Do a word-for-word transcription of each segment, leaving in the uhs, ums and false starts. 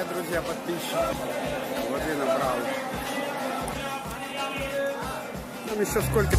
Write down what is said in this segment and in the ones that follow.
привет, друзья, подписчики. Воды набрал. Там еще сколько...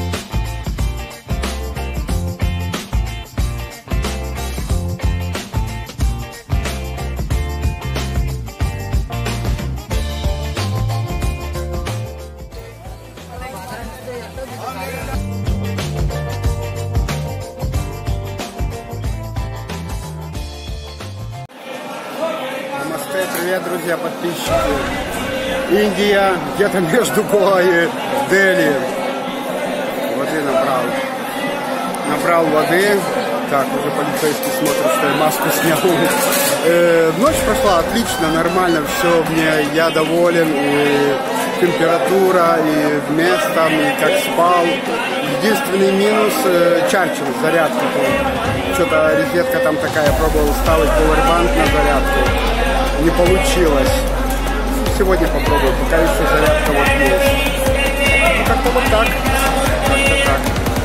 Привет, друзья, подписчики. Индия, где-то между Гоа и Дели. Воды набрал. Набрал воды. Так, уже полицейский смотрит, что я маску снял. Э, ночь прошла отлично, нормально, все, мне, я доволен. И температура, и местом, и как спал. Единственный минус э, чарджер, зарядка. Что-то розетка там такая, пробовал ставить повербанк на зарядку. Не получилось. Сегодня попробую, пока еще зарядка вот есть. Ну, как-то вот так. Как-то так.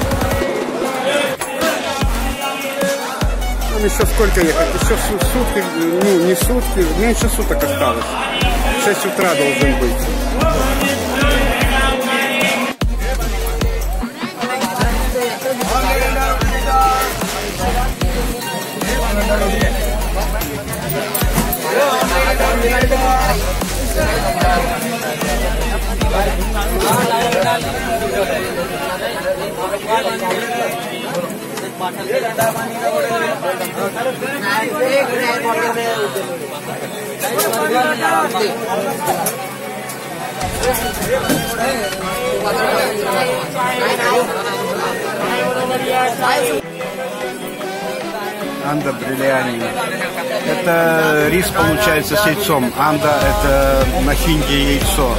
Нам еще сколько ехать? Еще сутки, ну не сутки, меньше суток осталось. В шесть утра должен быть. Анда бриллиани. Это рис получается с яйцом. Анда это на хинди яйцо.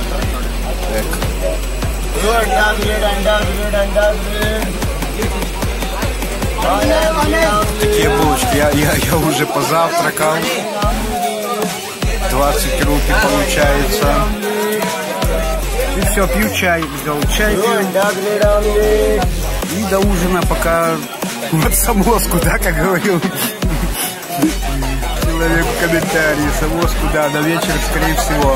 Такие булочки. Я, я, я уже позавтракал. двадцать рупий получается. И все, пью чай. Взял чай. Пью. И до ужина пока вот самоску, да, как говорил человек в комментарии. Самоску, да, на вечер, скорее всего.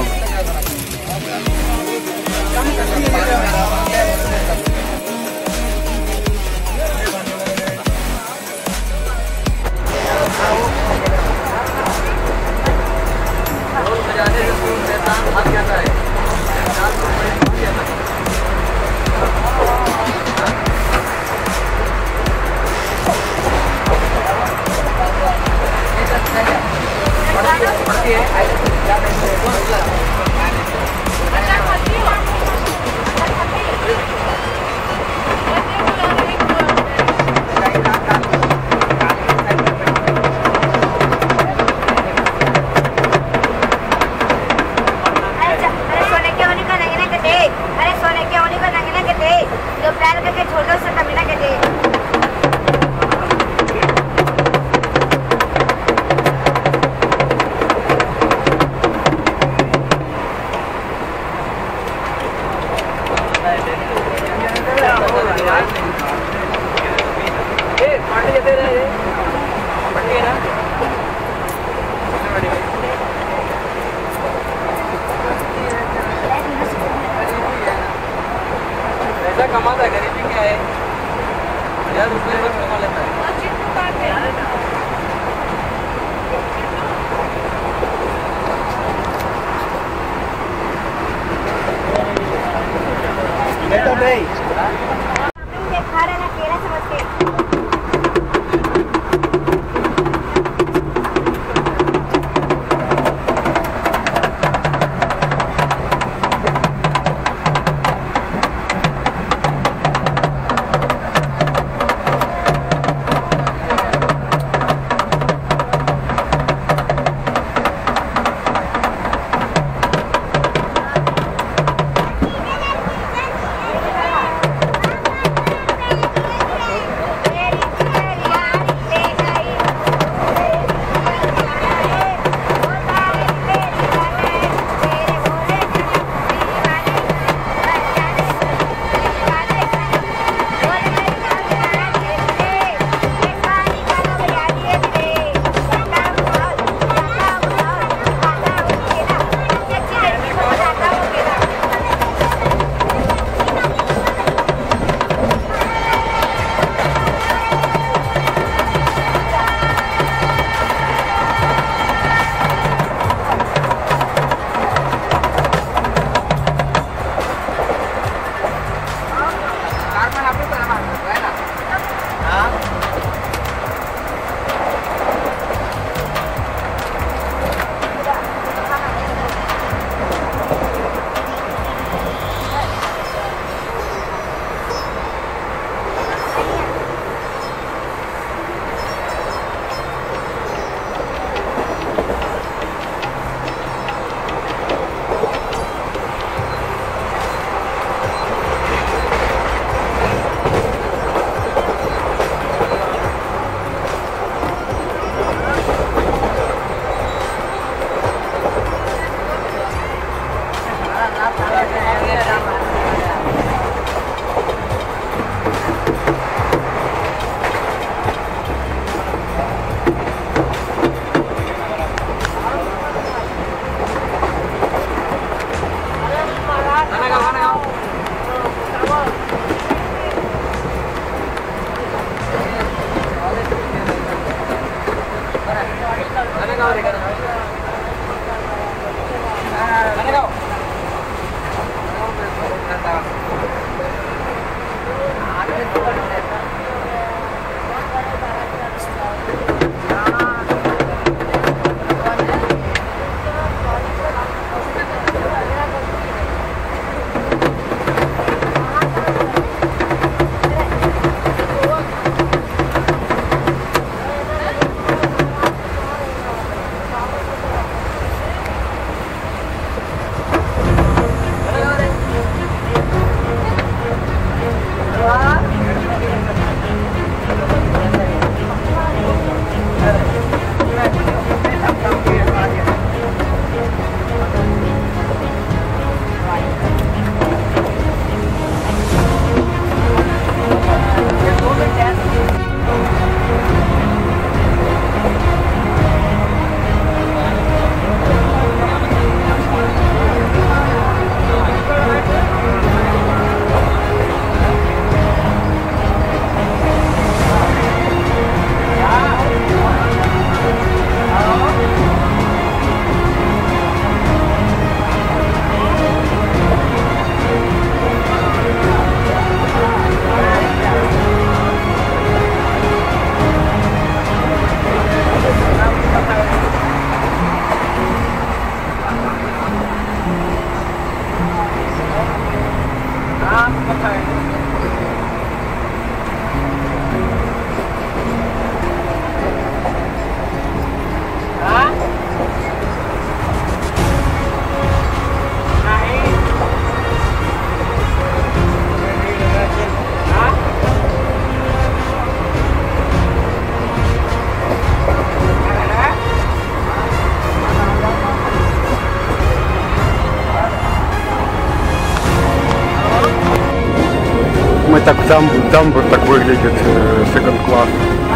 Так тамбур, тамбур так выглядит, second class.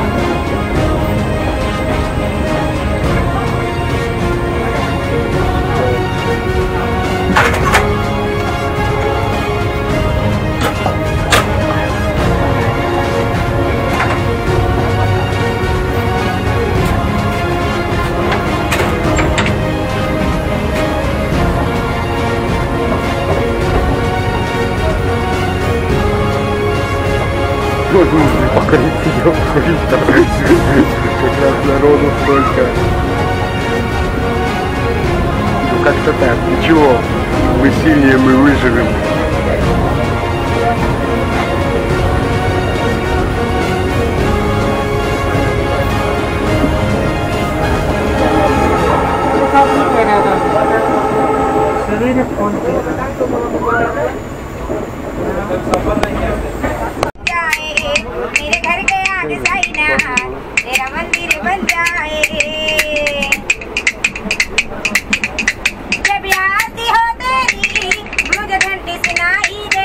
Можно покрыть ее, как раз народу столько. Ну как-то так, ничего, мы сильнее, мы выживем. मेरे घर के आगे साइना तेरा मंदिर बन जाए। जब आती हो तेरी मुझे घंटी सुनाई दे।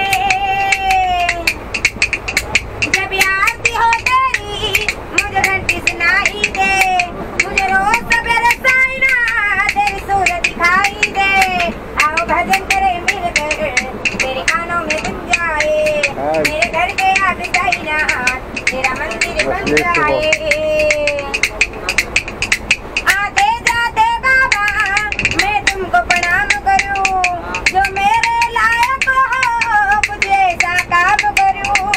जब आती हो तेरी मुझे घंटी सुनाई दे। मुझे रोज सवेरे साइना तेरी सूरत दिखाई दे। आओ भजन करे मिलकर तेरे कानों में बन जाए। मेरे घर के आगे साइना तेरा मंदिर बन जाए। आते जाते बाबा मैं तुमको प्रणाम करूं। जो मेरे लायक हो कुछ ऐसा काम करूं।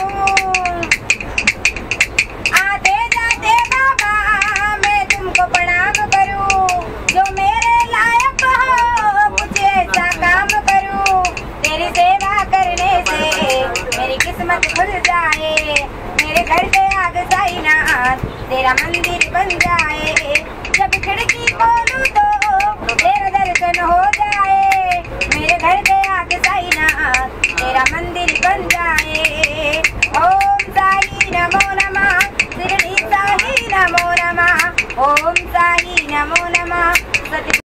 आते जाते बाबा मैं तुमको प्रणाम करूं। जो मेरे लायक हो कुछ ऐसा काम करूं। तेरी सेवा करने से मेरी किस्मत खुल जाए। मेरे घर के आगे साइना तेरा मंदिर बन जाए। जब खिड़की खोलूं तो तेरा दर्शन हो जाए। मेरे घर के आगे साइना तेरा मंदिर बन जाए। ओम साई नमो नमः, शिरडी साई नमो नमः। ओम साई नमो नमः।